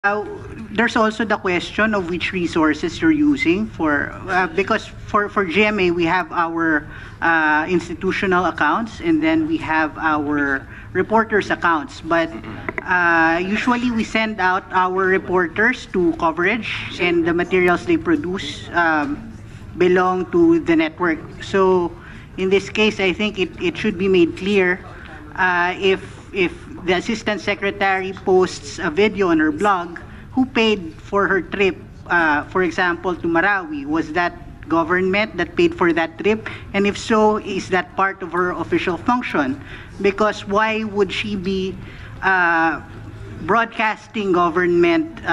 There's also the question of which resources you're using for, because for GMA, we have our institutional accounts, and then we have our reporters accounts. But usually we send out our reporters to coverage, and the materials they produce belong to the network. So in this case, I think it should be made clear, if the assistant secretary posts a video on her blog, who paid for her trip, for example, to Marawi? Was that government that paid for that trip? And if so, is that part of her official function? Because why would she be broadcasting government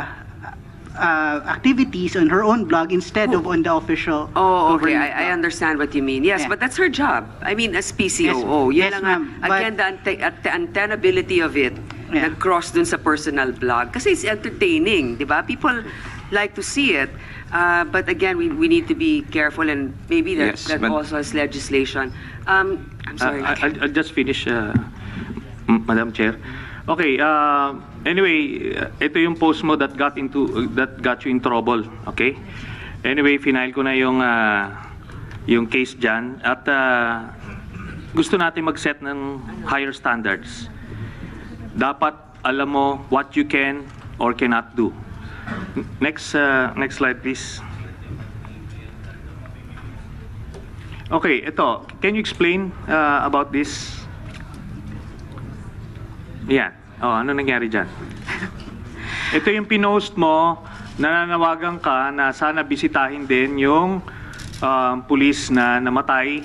activities on her own blog instead of on the official? Oh, okay. I understand what you mean. Yes, Yeah. but that's her job. I mean, as PCOO. Yes, Yan ma'am. lang again, the untenability of it, Yeah. nag-cross dun sa personal blog. Kasi it's entertaining, di ba? People like to see it. But again, we need to be careful, and maybe that, Yes, that but- also has legislation. I'm sorry. I'll just finish, Madam Chair. Okay, anyway, ito yung post mo that got you in trouble, okay? Anyway, final ko na yung case dyan, at gusto natin mag-set ng higher standards. Dapat alam mo what you can or cannot do. Next slide, please. Okay, ito. Can you explain about this? Yan. Oh, ano nangyari dyan? Ito yung pinost mo, nananawagan ka na sana bisitahin din yung pulis na namatay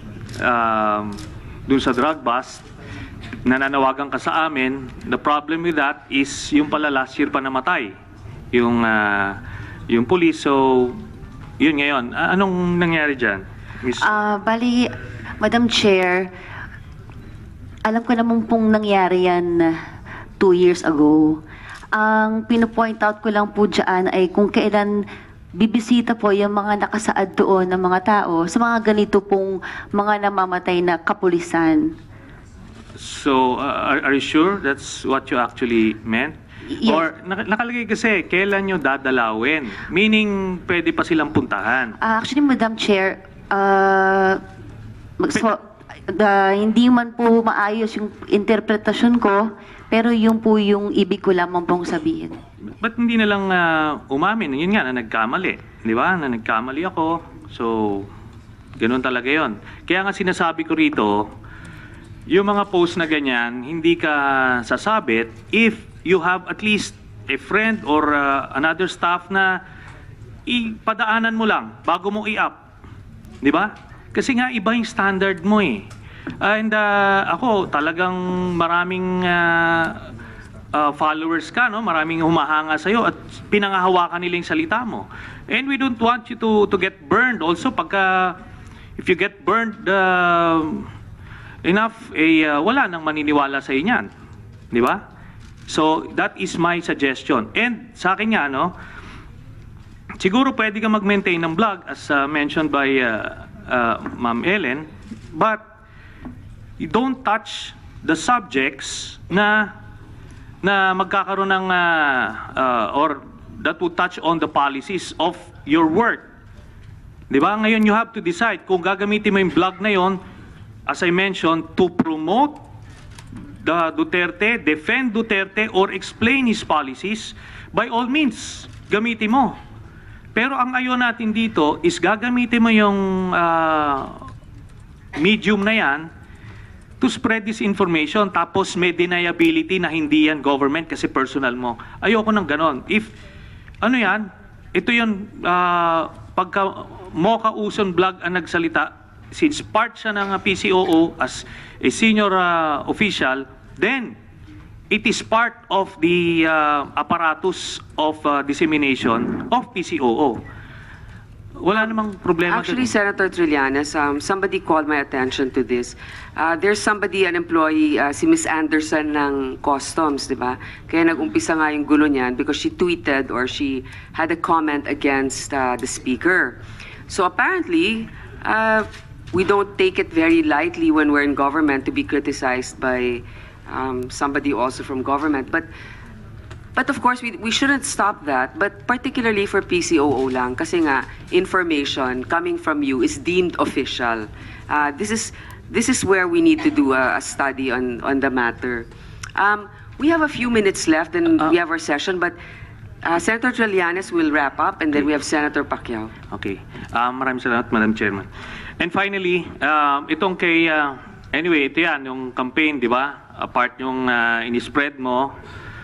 dun sa drug bust. Nananawagan ka sa amin. The problem with that is yung pala last year pa namatay yung pulis. So, yun ngayon. Anong nangyari dyan? Miss? Bali, Madam Chair, alam ko naman pong nangyari yan 2 years ago. Ang pinopoint out ko lang po dyan ay kung kailan bibisita po yung mga nakasaad doon ng mga tao sa mga ganito pong mga namamatay na kapulisan. So, are you sure that's what you actually meant? Yes. Or nakalagay kasi, kailan nyo dadalawin? Meaning, pwede pa silang puntahan. Actually, Madam Chair, hindi man po maayos yung interpretasyon ko, pero yun po yung ibig ko lamang pong sabihin. Ba't hindi na lang umamin? Yun nga, na nagkamali. Di ba? Na nagkamali ako. So, ganun talaga yon. Kaya nga sinasabi ko rito, yung mga post na ganyan, hindi ka sasabit if you have at least a friend or another staff na ipadaanan mo lang bago mo i-up. Di ba? Kasi nga iba yung standard mo eh. And ako talagang maraming followers ka, no? Maraming humahanga sa'yo at pinangahawakan nila yung salita mo. And we don't want you to get burned also pagka if you get burned enough, wala nang maniniwala sa inyan. Di ba? So, that is my suggestion. And sa akin nga, no, siguro pwede ka mag-maintain ng blog as mentioned by Ma'am Ellen, but you don't touch the subjects na magkakaroon ng or that would touch on the policies of your work. Di ba? Ngayon, you have to decide kung gagamitin mo yung blog na yon, as I mentioned, to promote the Duterte, defend Duterte, or explain his policies. By all means, gamitin mo. Pero ang ayaw natin dito is gagamitin mo yung medium na yan to spread this information, tapos may deniability na hindi yan government kasi personal mo. Ayoko ng ganon. If, ano yan, ito yun, pagka Mocha Uson blog ang nagsalita, since part siya ng PCOO as a senior official, then it is part of the apparatus of dissemination of PCOO. Wala namang problema. Actually, Senator Trillanes, somebody called my attention to this. There's somebody, an employee, si Miss Anderson ng Customs, di ba? Kaya nag-umpisa nga yung gulo niyan because she tweeted or she had a comment against the speaker. So apparently, we don't take it very lightly when we're in government to be criticized by somebody also from government. But But of course, we shouldn't stop that, but particularly for PCOO lang, kasi nga, information coming from you is deemed official. This is where we need to do a study on the matter. We have a few minutes left and we have our session, but Senator Trillanes will wrap up and then we have Senator Pacquiao. Okay. Maraming salamat, Madam Chairman. And finally, itong kay, anyway, ito yan, yung campaign, di ba? Apart yung in-spread mo,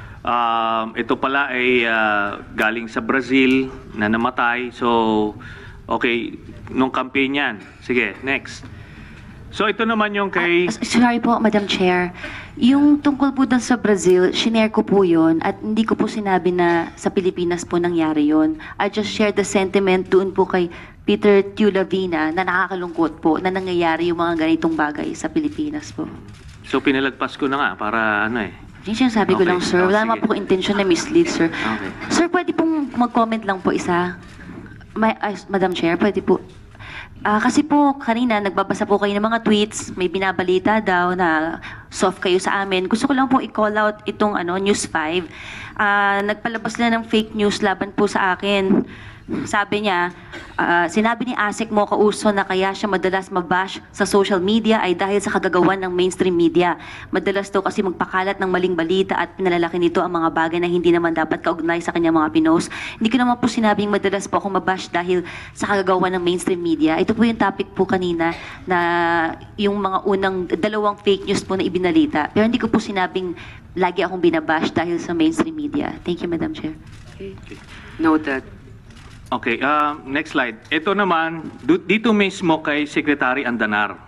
ito pala ay galing sa Brazil na namatay. So, okay, nung campaign yan. Sige, next. So, ito naman yung kay... Sorry po, Madam Chair. Yung tungkol po doon sa Brazil, shinare ko po yun at hindi ko po sinabi na sa Pilipinas po nangyari yun. I just shared the sentiment doon po kay Peter Tulavina na nakakalungkot po na nangyayari yung mga ganitong bagay sa Pilipinas po. So, pinalagpas ko na nga para ano eh. Yung sinasabi ko lang, sir. Wala naman po intention na mislead, sir. Okay. Sir, pwede pong mag-comment lang po isa. Madam Chair, pwede po. Kasi po, kanina, nagbabasa po kayo ng mga tweets, may binabalita daw na soft kayo sa amin. Gusto ko lang po i-call out itong News 5. Nagpalabas na ng fake news laban po sa akin. Sabi niya, sinabi ni Mocha Uson na kaya siya madalas mabash sa social media ay dahil sa kagagawan ng mainstream media. Madalas daw kasi magpakalat ng maling balita at pinalalaki nito ang mga bagay na hindi naman dapat kaugnay sa kanyang mga pinost. Hindi ko naman po sinabing madalas po ako mabash dahil sa kagagawan ng mainstream media. Ito po yung topic po kanina na yung mga unang dalawang fake news po na ibinalita. Pero hindi ko po sinabing lagi akong binabash dahil sa mainstream media. Thank you, Madam Chair. Okay. Noted. Okay, next slide. Ito naman, dito mismo kay Secretary Andanar.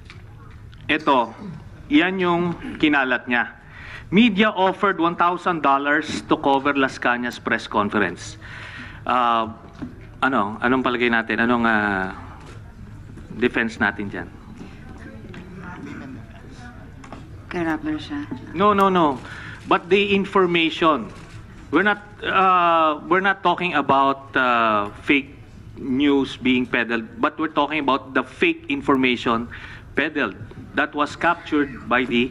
Ito, yan yung kinalat niya. Media offered $1,000 to cover Las Cañas press conference. Anong palagay natin? Anong defense natin dyan? Kaya siya. No. But the information, we're not talking about fake news being peddled, but we're talking about the fake information peddled that was captured by the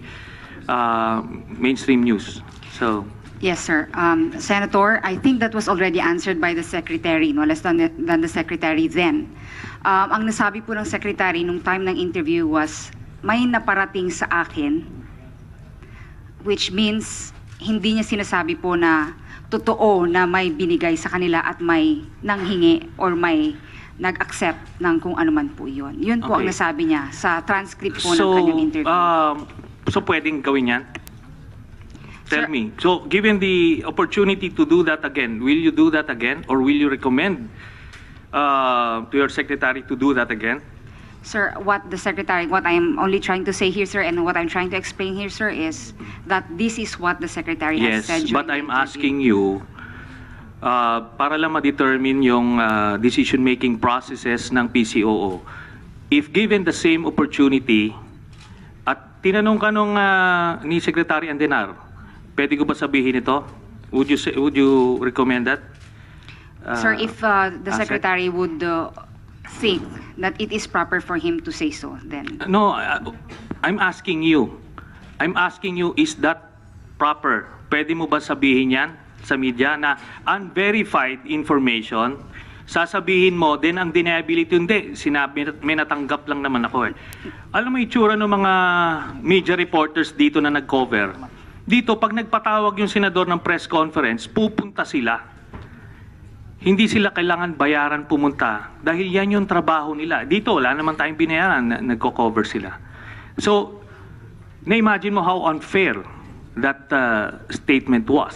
mainstream news. So. Yes, sir. Senator, I think that was already answered by the Secretary, no less than the Secretary then. Ang nasabi po ng Secretary nung time ng interview was, may naparating sa akin, which means hindi niya sinasabi po na totoo na may binigay sa kanila at may nanghingi or may nag-accept ng kung ano man po yun. Yun po ang nasabi niya sa transcript po ng kanyang interview. So pwedeng gawin yan? Tell me. So given the opportunity to do that again, will you do that again or will you recommend to your secretary to do that again? Sir, what I am only trying to say here, sir, and what I'm trying to explain here, sir, is that this is what the Secretary has said. Yes, but I'm asking you, para lang ma-determine yung decision-making processes ng PCOO, if given the same opportunity, at tinanong ka nung ni Secretary Andenar, pwede ko ba sabihin ito? Would you recommend that? Sir, if the Secretary would think that it is proper for him to say so, then. No, I'm asking you. Is that proper? Pwede mo ba sabihin yan sa media na unverified information, sasabihin mo, then ang deniability, hindi, sinabi, may natanggap lang naman ako eh. Alam mo itsura ng mga media reporters dito na nag-cover. Dito, pag nagpatawag yung senador ng press conference, pupunta sila. Hindi sila kailangan bayaran pumunta dahil yan yung trabaho nila. Dito, wala naman tayong binayaran, nagko-cover sila. So, na-imagine mo how unfair that statement was.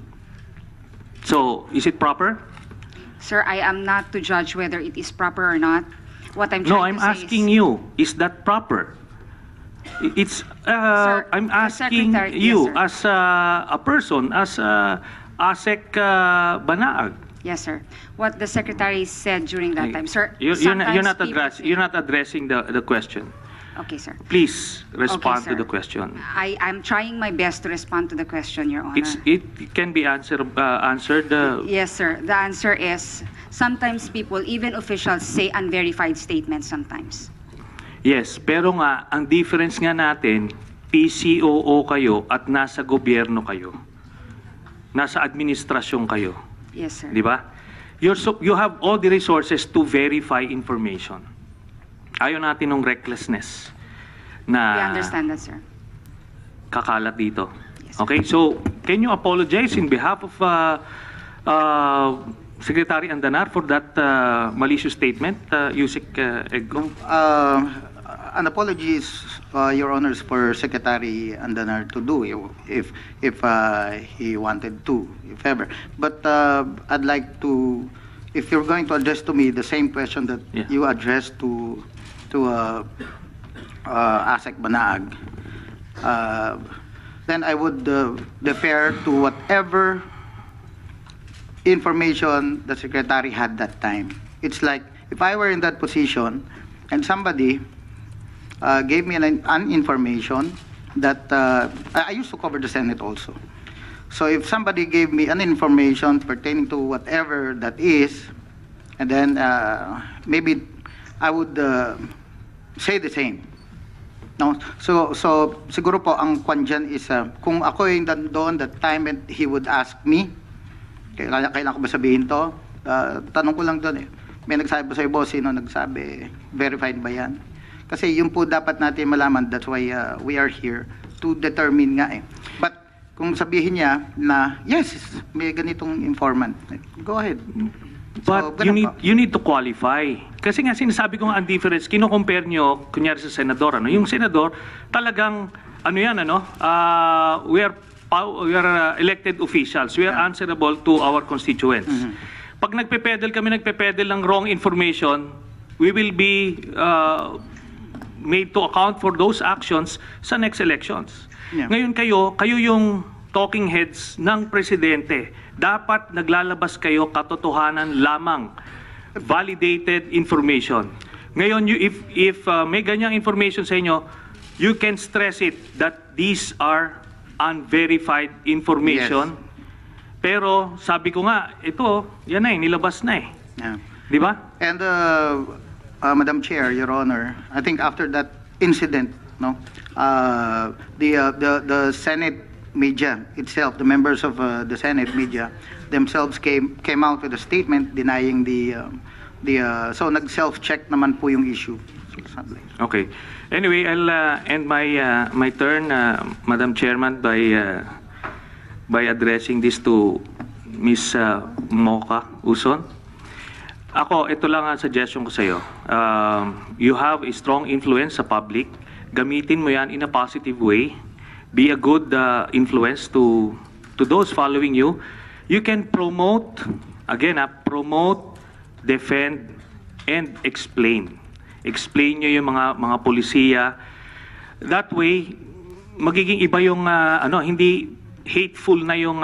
So, is it proper? Sir, I am not to judge whether it is proper or not. What I'm No, trying I'm to say asking you, is that proper? It's, Sir, I'm the asking Secretary- you yes, as a person, as ASEC Banaag. Yes, sir. What the Secretary said during that time, sir. You're sometimes not people say- you're not addressing the question. Okay, sir. Please respond Okay, to the sir. question. I'm trying my best to respond to the question, Your Honor. It can be answered. Yes, sir. The answer is sometimes people, even officials, say unverified statements sometimes. Yes, pero nga ang difference nga natin, PCOO kayo at nasa gobyerno kayo. nasa administrasyon kayo. Yes, sir. Di ba? You have all the resources to verify information. Ayaw natin ng recklessness We na understand that, sir. kakalat dito. Yes, Okay, so can you apologize in behalf of Secretary Andanar for that malicious statement, Yusik Eggo? An apology is, Your Honors, for Secretary Andanar to do if he wanted to, if ever. But I'd like to, if you're going to address to me the same question that Yeah. you addressed to Asek Banaag, then I would defer to whatever information the Secretary had that time. It's like if I were in that position and somebody gave me an information that I used to cover the Senate also. So if somebody gave me an information pertaining to whatever that is, and then maybe I would say the same. No, so siguro po ang kwan dyan is kung ako yung doon that time and he would ask me, kailangan ko ba sabihin to? Tanong ko lang doon may nagsabi ba sa'yo, boss, sino nagsabi? Verified ba yan? Kasi yun po dapat natin malaman. That's why we are here to determine nga But kung sabihin niya na, yes, may ganitong informant, go ahead. But you need to qualify. Kasi nga sinasabi ko nga ang difference, kino-compare nyo, kunyari sa senador, yung senador, talagang, we are elected officials. We are answerable to our constituents. Pag nagpe-peddle ng wrong information, we will be made to account for those actions sa next elections. Yeah. Ngayon kayo yung talking heads ng presidente. Dapat naglalabas kayo katotohanan lamang, validated information. Ngayon, if may ganyang information sa inyo, you can stress it that these are unverified information. Yes. Pero sabi ko nga, ito, yan nilabas na Yeah. Di ba? And Madam Chair, Your Honor, I think after that incident, the Senate media itself, the members of the Senate media themselves came out with a statement denying so nag-self-check naman po yung issue. Okay. Anyway, I'll end my turn, Madam Chairman, by addressing this to Ms. Mocha Uson. Ako, ito lang ang suggestion ko sa iyo. You have a strong influence sa public. Gamitin mo yan in a positive way. Be a good influence to those following you. You can promote, again, promote, defend, and explain. Explain nyo yung mga polisiya. That way, magiging iba yung, hindi hateful na yung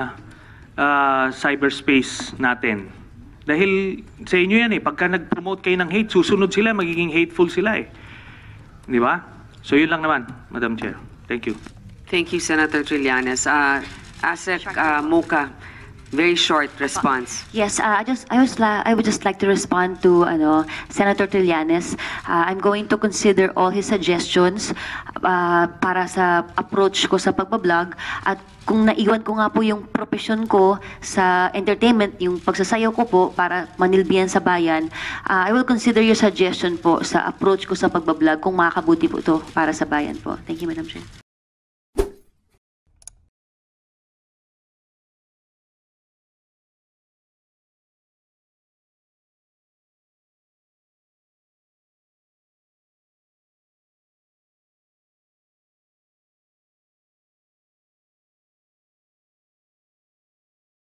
cyberspace natin. Dahil sa inyo yan pagka nag-promote kayo ng hate, susunod sila, magiging hateful sila Di ba? So yun lang naman, Madam Chair. Thank you. Thank you, Senator Trillanes. Asek Mocha, very short response. Yes, I would just like to respond to Senator Trillanes. I'm going to consider all his suggestions para sa approach ko sa pagbablog, at kung naiwan ko nga po yung profession ko sa entertainment, yung pagsasayaw ko po para manilbihan sa bayan, I will consider your suggestion po sa approach ko sa pagbablog kung makakabuti po to para sa bayan po. Thank you, Madam Chair.